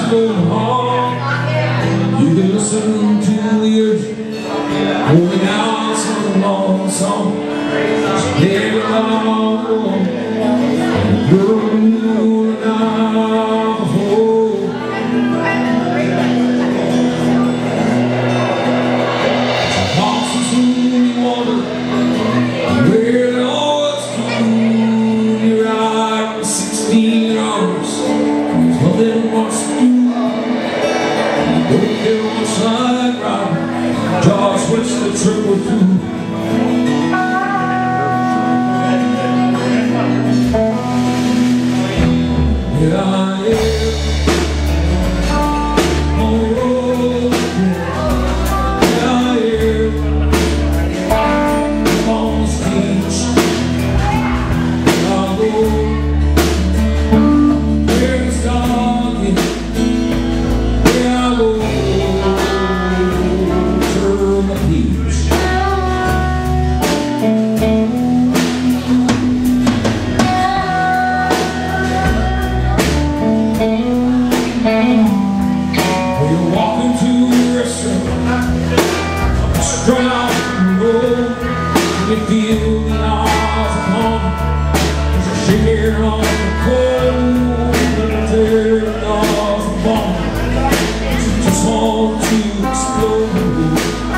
going hard. You can listen to the earth holding out some long song. Hey, along, you're now before. Horses in the water, where it all was cool. You're out for 16 hours. There's nothing much to do. You don't care what's like right. Just switch the triple through. Yeah, I am on the road. Yeah, I am on the stage. I'll go where it's dark. Yeah, I'll go turn the page. You're walking to the restaurant, strung out the road. You feel the eyes upon you as you're shaking on the cold. And there are dogs upon you, you just want to explode.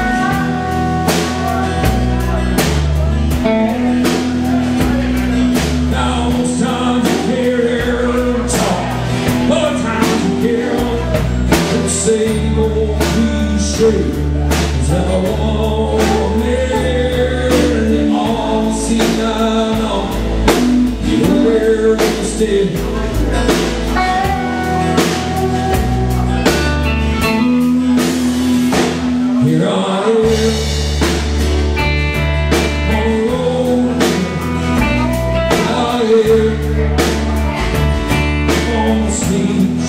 Now most times you hear them talk, other times you hear them same old cliche. Is that all there? They all seem to know you're where to stay. Here I am on the road. I am on the stage.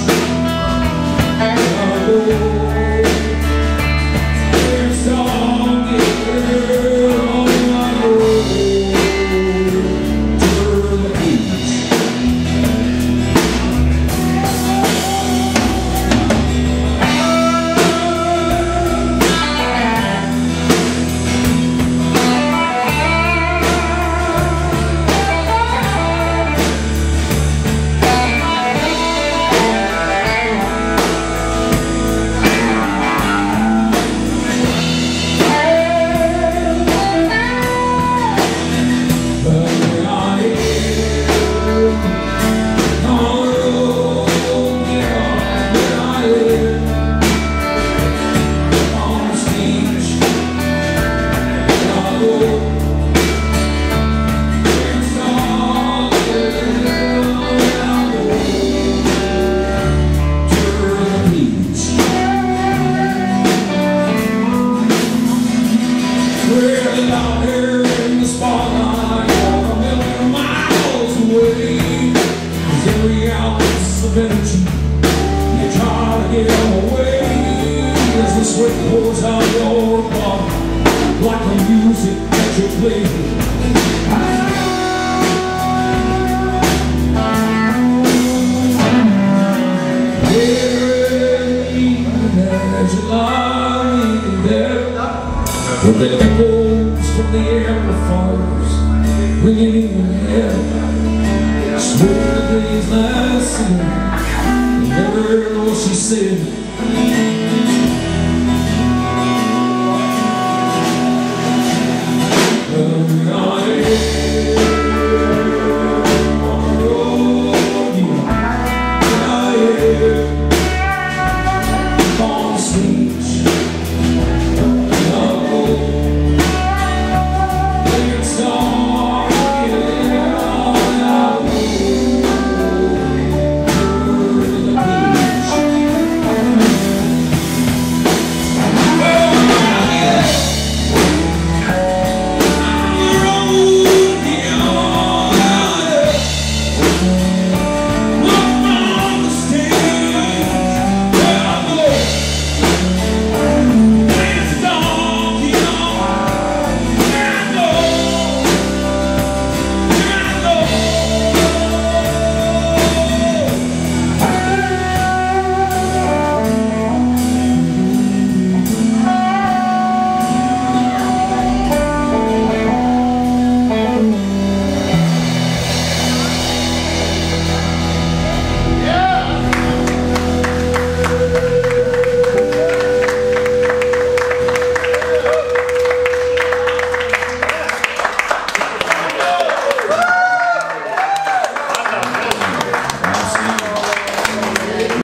Sweat pours out your body like the music that you play. As you lie there, with the echoes from the amplifiers ringing in your head, swear the days last summer, you never know what she said.